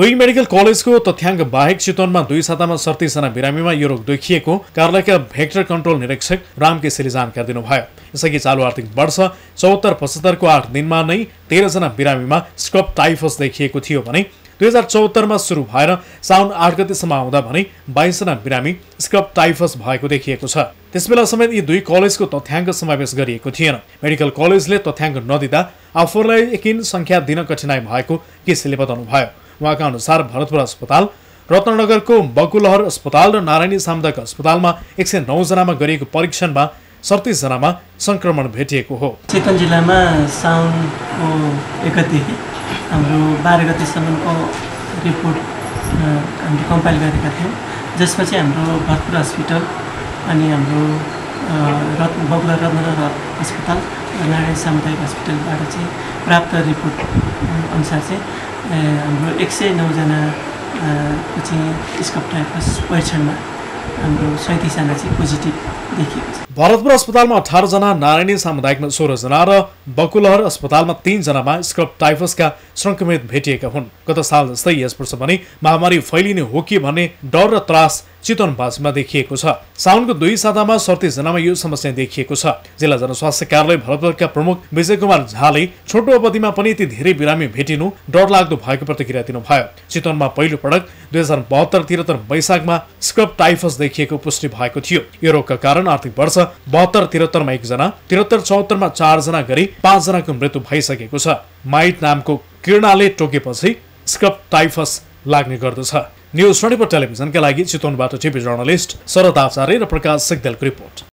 दुई मेडिकल कलेजको तथ्याङ्क बाहेक चितवनमा 2 सातामा 37 जना बिरामीमा यो रोग देखिएको कार्यालयका भेक्टर कन्ट्रोल निरीक्षक राम केसीले जानकारी दिनुभयो। यसअघि चालू आर्थिक वर्ष 74-75 को 8 दिनमा नै 13 जना बिरामीमा स्क्रब टाइफस देखिएको थियो भने 2074 मा सुरु भएर साउन 8 गतेसम्म आउँदा भने 22 जना बिरामी स्क्रब टाइफस भएको देखिएको छ। त्यसबेला समेत यी दुई कलेजको तथ्याङ्क समावेश गरिएको थिएन। मेडिकल कलेजले तथ्याङ्क नदिँदा आफूलाई यकिन संख्या दिन कठिनाई भएको केसीले बताउनुभयो। उहाँका अनुसार भरतपुर अस्पताल, रत्नगरको बकुलहर अस्पताल र नारायणी सामुदायिक अस्पतालमा 109 जनामा गरिएको परीक्षणमा 37 जनामा संक्रमण भेटिएको हो। चितवन जिल्लामा साउनको 1 गतेदेखि हाम्रो 12 गतेसम्मको रिपोर्ट हामीले कम्पाइल गरेका थियौँ, जसमा चाहिँ हाम्रो भरतपुर हस्पिटल अनि हाम्रो बकुलहर रत्नगर अस्पताल र नारायणी सामुदायिक अस्पतालबाट चाहिँ प्राप्त रिपोर्ट अनुसार चाहिँ हाम्रो 109 जना चाहिँ स्क्रब टाइफस परीक्षणमा हाम्रो 37 जना चाहिँ पोजिटिभ देखिएको छ। भरतपुर अस्पतालमा 18 जना, नारायणी सामुदायिकमा 16 जना र बकुलहर अस्पतालमा 3 जनामा स्क्रब टाइफसका संक्रमित भेटिएका हुन्। गत साल जस्तै यस वर्ष पनि महामारी फैलिने हो कि भन्ने डर र त्रास चितवनवासीमा देखिएको छ। साउनको 2 सातामा 37 जनामा यो समस्या देखिएको छ। जिल्ला जनस्वास्थ्य कार्यालय भरतपुरका प्रमुख विजय कुमार झाले छोटो अवधिमा पनि यति धेरै बिरामी भेटिनु डरलाग्दो भएको प्रतिक्रिया दिनुभयो। चितवनमा पहिलो पटक 2072-73 वैशाखमा स्क्रब टाइफस देखिएको पुष्टि भएको थियो। यो रोगका कारण आर्थिक वर्ष 72-73 मा 1 जना, 73-74 मा 4 जना गरी 5 जनाको मृत्यु भइसकेको छ। माइट नामको किर्णाले टोकेपछि स्क्रब टाइफस लाग्ने गर्दछ। न्यूज 24 टेलिभिजनका लागि चितवनबाट टिभी जर्नलिस्ट शरद आचार्य र प्रकाश सिग्देलको रिपोर्ट।